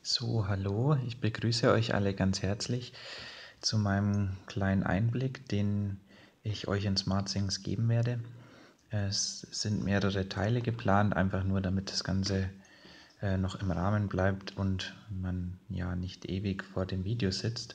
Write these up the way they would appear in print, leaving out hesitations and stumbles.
So, hallo, ich begrüße euch alle ganz herzlich zu meinem kleinen Einblick, den ich euch in SmartThings geben werde. Es sind mehrere Teile geplant, einfach nur damit das Ganze noch im Rahmen bleibt und man ja nicht ewig vor dem Video sitzt.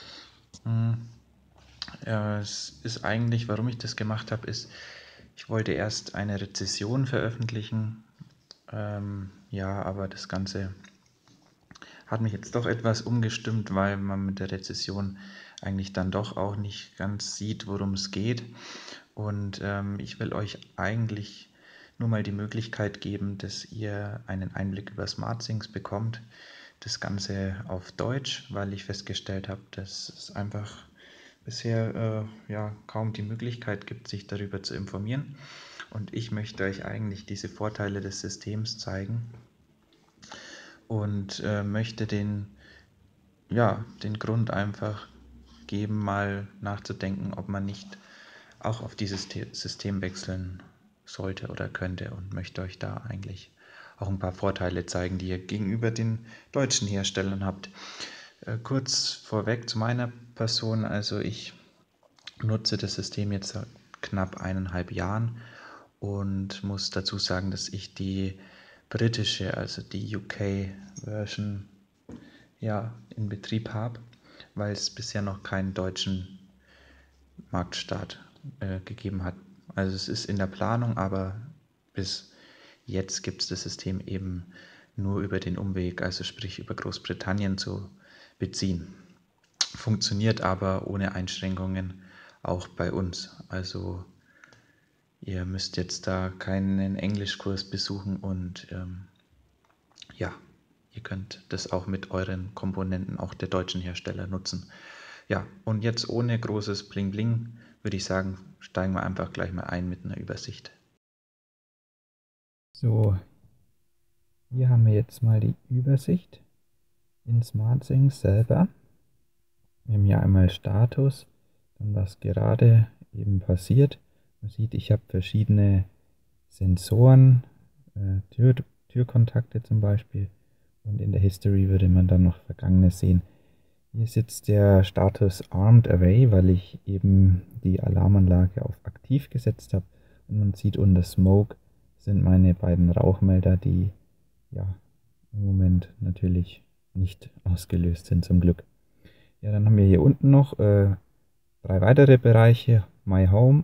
Es ist eigentlich, warum ich das gemacht habe, ist, ich wollte erst eine Rezession veröffentlichen, ja, aber das Ganze hat mich jetzt doch etwas umgestimmt, weil man mit der Rezession eigentlich dann doch auch nicht ganz sieht, worum es geht. Und ich will euch eigentlich nur mal die Möglichkeit geben, dass ihr einen Einblick über SmartThings bekommt. Das Ganze auf Deutsch, weil ich festgestellt habe, dass es einfach bisher ja kaum die Möglichkeit gibt, sich darüber zu informieren. Und ich möchte euch eigentlich diese Vorteile des Systems zeigen und möchte den Grund einfach geben, mal nachzudenken, ob man nicht auch auf dieses System wechseln sollte oder könnte, und möchte euch da eigentlich auch ein paar Vorteile zeigen, die ihr gegenüber den deutschen Herstellern habt. Kurz vorweg zu meiner Person, also ich nutze das System jetzt seit knapp 1,5 Jahren und muss dazu sagen, dass ich die britische, also die UK-Version, ja, in Betrieb habe, weil es bisher noch keinen deutschen Marktstart gegeben hat. Also es ist in der Planung, aber bis jetzt gibt es das System eben nur über den Umweg, also sprich über Großbritannien zu beziehen. Funktioniert aber ohne Einschränkungen auch bei uns. Also ihr müsst jetzt da keinen Englischkurs besuchen und ja, ihr könnt das auch mit euren Komponenten auch der deutschen Hersteller nutzen. Ja, und jetzt ohne großes Bling Bling würde ich sagen, steigen wir einfach gleich mal ein mit einer Übersicht. So, hier haben wir jetzt mal die Übersicht in SmartThings selber. Wir haben hier einmal Status, dann was gerade eben passiert. Man sieht, ich habe verschiedene Sensoren, Türkontakte zum Beispiel, und in der History würde man dann noch Vergangenes sehen. Hier ist jetzt der Status Armed Away, weil ich eben die Alarmanlage auf aktiv gesetzt habe, und man sieht unter Smoke sind meine beiden Rauchmelder, die ja im Moment natürlich nicht ausgelöst sind, zum Glück. Ja, dann haben wir hier unten noch 3 weitere Bereiche: My Home,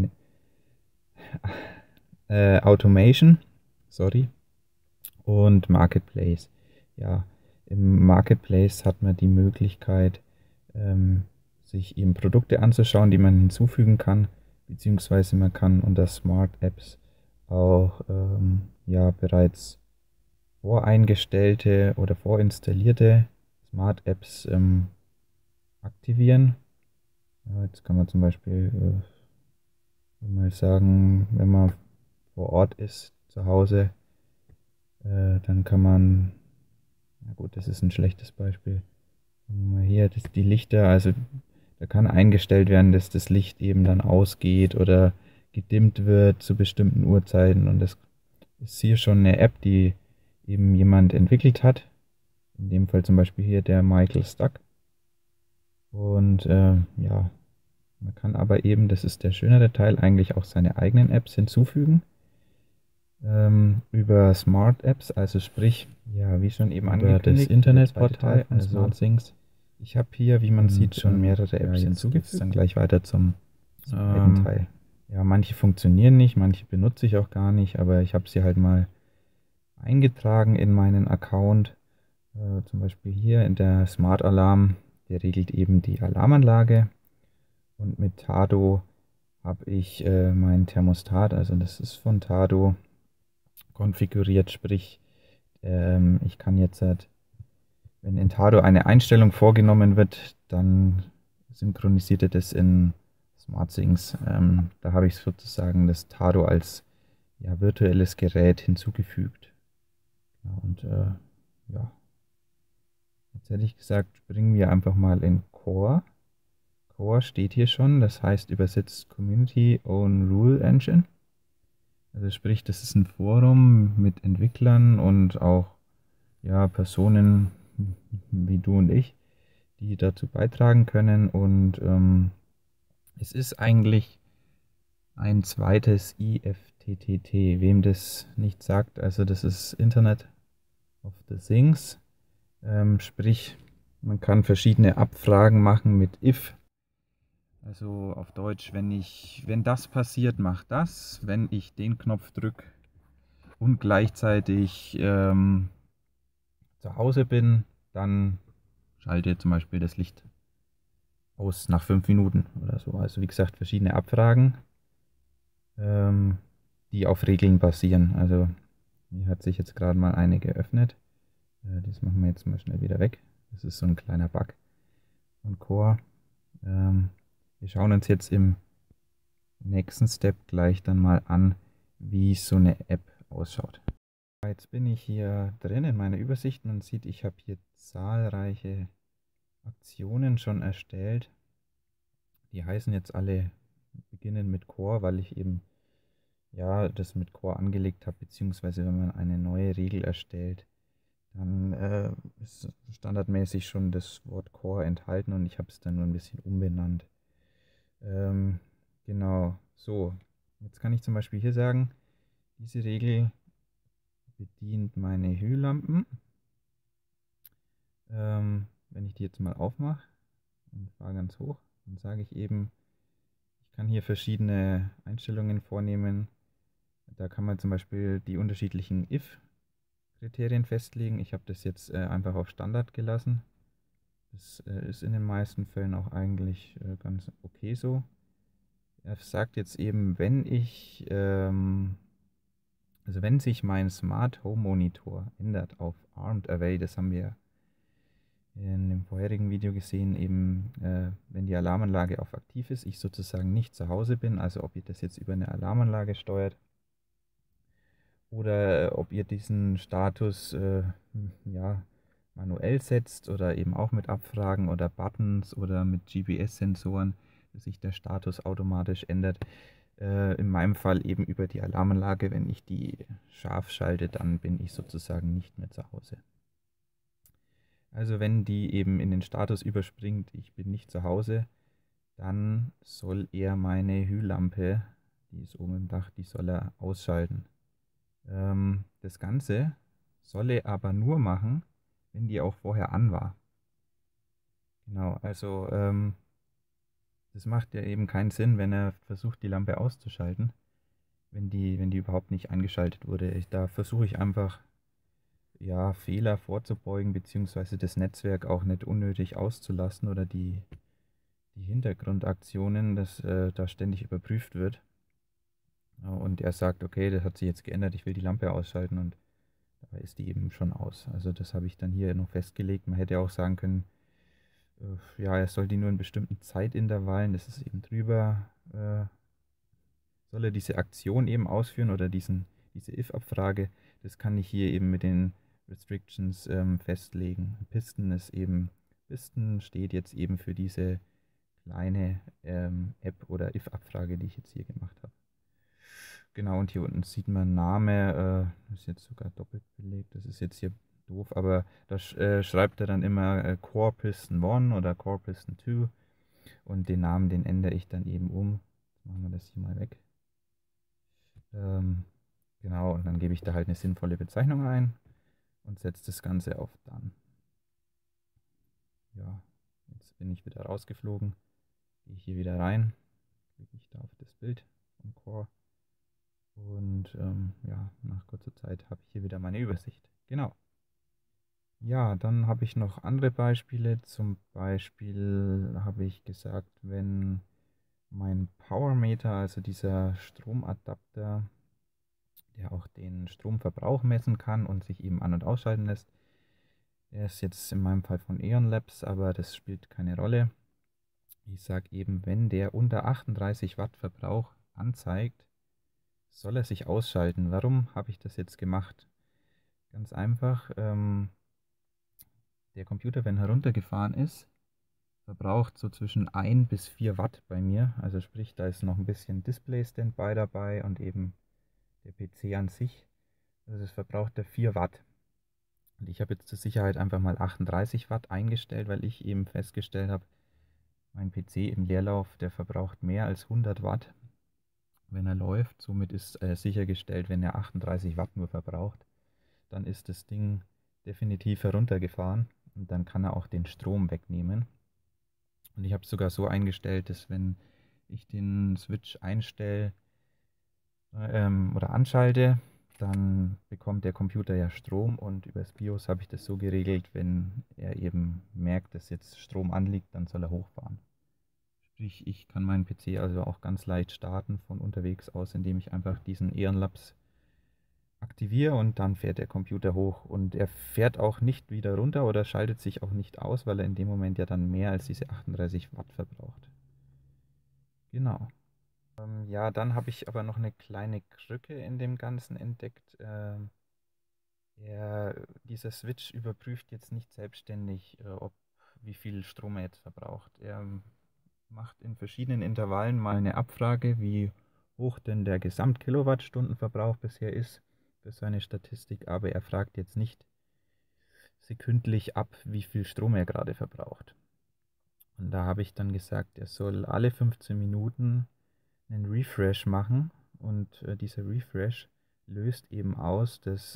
Automation, sorry, und Marketplace. Ja, im Marketplace hat man die Möglichkeit, sich eben Produkte anzuschauen, die man hinzufügen kann, beziehungsweise man kann unter Smart Apps auch ja, bereits voreingestellte oder vorinstallierte Smart Apps aktivieren. Ja, jetzt kann man zum Beispiel mal sagen, wenn man vor Ort ist, zu Hause, dann kann man, na gut, das ist ein schlechtes Beispiel. Hier die Lichter, also da kann eingestellt werden, dass das Licht eben dann ausgeht oder gedimmt wird zu bestimmten Uhrzeiten, und das ist hier schon eine App, die eben jemand entwickelt hat. In dem Fall zum Beispiel hier der Michael Stuck. Und ja, man kann aber eben, das ist der schönere Teil, eigentlich auch seine eigenen Apps hinzufügen. Über Smart Apps, also sprich, ja, wie schon eben über das Internetportal von SmartThings. Ich habe hier, wie man sieht, schon mehrere Apps hinzugefügt. Dann gleich weiter zum zweiten Teil. Ja, manche funktionieren nicht, manche benutze ich auch gar nicht, aber ich habe sie halt mal eingetragen in meinen Account. Zum Beispiel hier in der Smart Alarm, der regelt eben die Alarmanlage, und mit Tado habe ich mein Thermostat, also das ist von Tado konfiguriert, sprich ich kann jetzt, wenn in Tado eine Einstellung vorgenommen wird, dann synchronisiert er das in SmartThings. Da habe ich sozusagen das Tado als ja, virtuelles Gerät hinzugefügt. Ja, und ja, jetzt hätte ich gesagt, springen wir einfach mal in Core. Core steht hier schon, das heißt übersetzt Community Own Rule Engine. Also sprich, das ist ein Forum mit Entwicklern und auch ja, Personen, wie du und ich, die dazu beitragen können. Und es ist eigentlich ein zweites IFTTT, wem das nicht sagt. Also das ist Internet of the Things. Sprich, man kann verschiedene Abfragen machen mit if. Also auf Deutsch, wenn das passiert, mach das. Wenn ich den Knopf drücke und gleichzeitig zu Hause bin, dann schalte zum Beispiel das Licht aus nach 5 Minuten oder so. Also wie gesagt, verschiedene Abfragen, die auf Regeln basieren. Also hier hat sich jetzt gerade mal eine geöffnet. Das machen wir jetzt mal schnell wieder weg. Das ist so ein kleiner Bug von Core. Wir schauen uns jetzt im nächsten Step gleich dann mal an, wie so eine App ausschaut. Jetzt bin ich hier drin in meiner Übersicht. Man sieht, ich habe hier zahlreiche Aktionen schon erstellt. Die heißen jetzt alle beginnen mit Core, weil ich eben ja das mit Core angelegt habe, beziehungsweise wenn man eine neue Regel erstellt, dann ist standardmäßig schon das Wort Core enthalten und ich habe es dann nur ein bisschen umbenannt. Genau, so. Jetzt kann ich zum Beispiel hier sagen, diese Regel bedient meine Hülllampen. Wenn ich die jetzt mal aufmache und fahre ganz hoch, dann sage ich eben, ich kann hier verschiedene Einstellungen vornehmen. Da kann man zum Beispiel die unterschiedlichen if-Kriterien festlegen. Ich habe das jetzt einfach auf Standard gelassen. Das ist in den meisten Fällen auch eigentlich ganz okay so. Er sagt jetzt eben, wenn sich mein Smart Home Monitor ändert auf Armed Away, das haben wir in dem vorherigen Video gesehen, eben wenn die Alarmanlage auf aktiv ist, ich sozusagen nicht zu Hause bin, also ob ihr das jetzt über eine Alarmanlage steuert oder ob ihr diesen Status ja, manuell setzt oder eben auch mit Abfragen oder Buttons oder mit GPS-Sensoren, dass sich der Status automatisch ändert. In meinem Fall eben über die Alarmanlage, wenn ich die scharf schalte, dann bin ich sozusagen nicht mehr zu Hause. Also wenn die eben in den Status überspringt, ich bin nicht zu Hause, dann soll er meine Hülllampe, die ist oben im Dach, die soll er ausschalten. Das Ganze soll er aber nur machen, wenn die auch vorher an war. Genau, also das macht ja eben keinen Sinn, wenn er versucht, die Lampe auszuschalten, wenn die überhaupt nicht eingeschaltet wurde. Da versuche ich einfach, ja, Fehler vorzubeugen, beziehungsweise das Netzwerk auch nicht unnötig auszulassen oder die Hintergrundaktionen, dass da ständig überprüft wird. Und er sagt, okay, das hat sich jetzt geändert, ich will die Lampe ausschalten und dabei ist die eben schon aus. Also das habe ich dann hier noch festgelegt. Man hätte auch sagen können, ja, er soll die nur in bestimmten Zeitintervallen, das ist eben drüber, soll er diese Aktion eben ausführen oder diese if-Abfrage, das kann ich hier eben mit den Restrictions festlegen. Pisten steht jetzt eben für diese kleine App oder if-Abfrage, die ich jetzt hier gemacht habe. Genau, und hier unten sieht man Name, ist jetzt sogar doppelt belegt, das ist jetzt hier doof, aber da schreibt er dann immer Core Piston 1 oder Core Piston 2 und den Namen, den ändere ich dann eben um. Jetzt machen wir das hier mal weg. Genau, und dann gebe ich da halt eine sinnvolle Bezeichnung ein und setze das Ganze auf Done. Ja, jetzt bin ich wieder rausgeflogen, gehe ich hier wieder rein, klicke ich da auf das Bild von Core. Und ja, nach kurzer Zeit habe ich hier wieder meine Übersicht. Genau. Ja, dann habe ich noch andere Beispiele. Zum Beispiel habe ich gesagt, wenn mein Powermeter, also dieser Stromadapter, der auch den Stromverbrauch messen kann und sich eben an- und ausschalten lässt, der ist jetzt in meinem Fall von Eon Labs, aber das spielt keine Rolle. Ich sage eben, wenn der unter 38 Watt Verbrauch anzeigt, soll er sich ausschalten. Warum habe ich das jetzt gemacht? Ganz einfach, der Computer, wenn heruntergefahren ist, verbraucht so zwischen 1 bis 4 Watt bei mir. Also sprich, da ist noch ein bisschen Display-Standby dabei und eben der PC an sich. Also das verbraucht der 4 Watt. Und ich habe jetzt zur Sicherheit einfach mal 38 Watt eingestellt, weil ich eben festgestellt habe, mein PC im Leerlauf, der verbraucht mehr als 100 Watt, wenn er läuft. Somit ist sichergestellt, wenn er 38 Watt nur verbraucht, dann ist das Ding definitiv heruntergefahren und dann kann er auch den Strom wegnehmen. Und ich habe es sogar so eingestellt, dass wenn ich den Switch einstelle oder anschalte, dann bekommt der Computer ja Strom und übers BIOS habe ich das so geregelt, wenn er eben merkt, dass jetzt Strom anliegt, dann soll er hochfahren. Sprich, ich kann meinen PC also auch ganz leicht starten von unterwegs aus, indem ich einfach diesen Ehrenlaps aktiviere und dann fährt der Computer hoch. Und er fährt auch nicht wieder runter oder schaltet sich auch nicht aus, weil er in dem Moment ja dann mehr als diese 38 Watt verbraucht. Genau. Ja, dann habe ich aber noch eine kleine Krücke in dem Ganzen entdeckt. Dieser Switch überprüft jetzt nicht selbstständig, wie viel Strom er jetzt verbraucht. Er macht in verschiedenen Intervallen mal eine Abfrage, wie hoch denn der Gesamtkilowattstundenverbrauch bisher ist für seine Statistik, aber er fragt jetzt nicht sekündlich ab, wie viel Strom er gerade verbraucht. Und da habe ich dann gesagt, er soll alle 15 Minuten einen Refresh machen und dieser Refresh löst eben aus, dass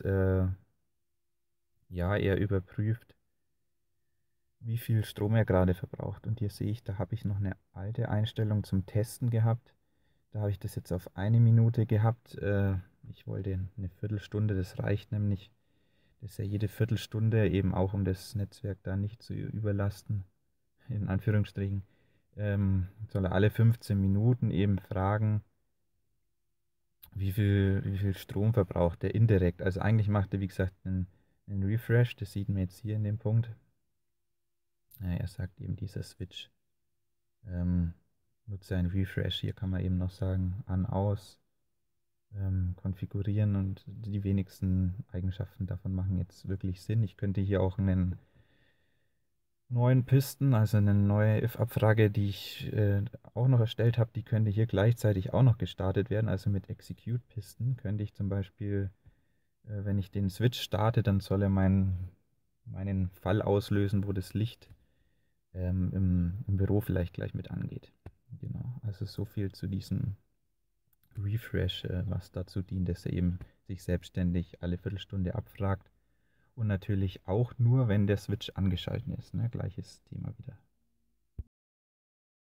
ja, er überprüft, wie viel Strom er gerade verbraucht. Und hier sehe ich, da habe ich noch eine alte Einstellung zum Testen gehabt. Da habe ich das jetzt auf 1 Minute gehabt. Ich wollte eine Viertelstunde, das reicht nämlich. Das ist ja jede Viertelstunde, eben auch um das Netzwerk da nicht zu überlasten, in Anführungsstrichen. Soll er alle 15 Minuten eben fragen, wie viel Strom verbraucht er indirekt. Also eigentlich macht er, wie gesagt, einen Refresh, das sieht man jetzt hier in dem Punkt. Er sagt eben, dieser Switch nutze einen Refresh. Hier kann man eben noch sagen, an, aus, konfigurieren und die wenigsten Eigenschaften davon machen jetzt wirklich Sinn. Ich könnte hier auch einen neuen Pisten, also eine neue if-Abfrage, die ich auch noch erstellt habe, die könnte hier gleichzeitig auch noch gestartet werden. Also mit Execute-Pisten könnte ich zum Beispiel, wenn ich den Switch starte, dann soll er meinen Fall auslösen, wo das Licht im Büro vielleicht gleich mit angeht. Genau, also so viel zu diesem Refresh, was dazu dient, dass er eben sich selbstständig alle Viertelstunde abfragt. Und natürlich auch nur, wenn der Switch angeschaltet ist. Ne? Gleiches Thema wieder.